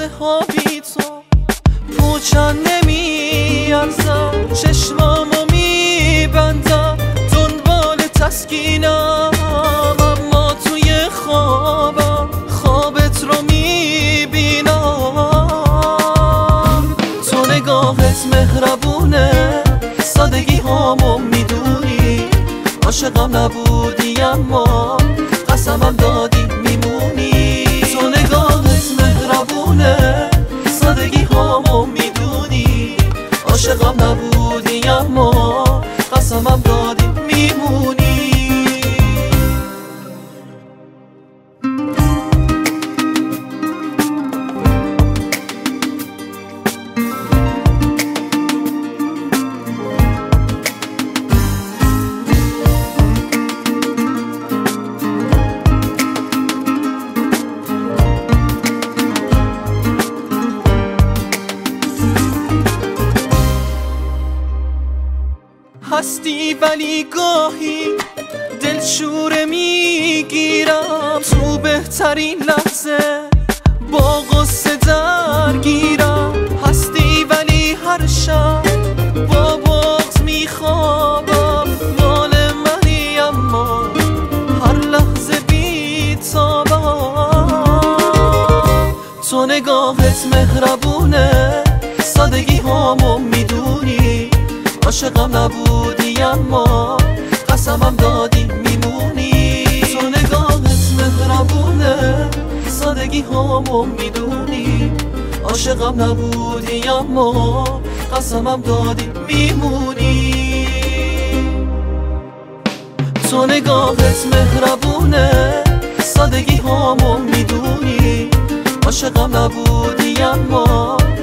لحظه ها بی تو پوچن نمیارزم، چشمامو میبندم دنبال تسکینم، اما توی خوابم خوابت رو میبینم. تو نگاهت مهربونه، سادگی هامو میدونی، عاشقم نبودی اما قسمم دادی میمونی. تو نگاهت مهربونه، سادگی هامو میدونی، عاشقم نبودی اما قسمم دادی میمونی. هستی ولی گاهی دلشوره میگیرم، تو بهترین لحظه با غصه درگیرم. هستی ولی هر شب با بغض میخوابم، مال منی اما هر لحظه بی‌تابم. تو نگاهت مهربونه، سادگی هامو میدونی، عاشقم نبودی اما قسمم دادی میمونی. تو نگاهت مهربونه، سادگی هامو میدونی، عاشقم نبودی اما قسمم دادی میمونی. تو نگاهت مهربونه، سادگی هامو میدونی، عاشقم نبودی اما